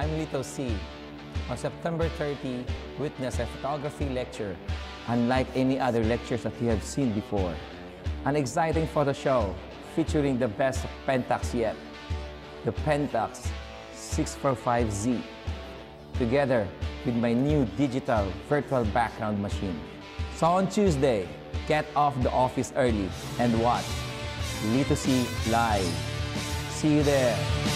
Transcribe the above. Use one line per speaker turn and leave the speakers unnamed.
I'm Lito C. On September 30, witness a photography lecture unlike any other lectures that you have seen before. An exciting photo show featuring the best of Pentax yet, the Pentax 645Z, together with my new digital virtual background machine. So on Tuesday, get off the office early and watch Lito C live. See you there.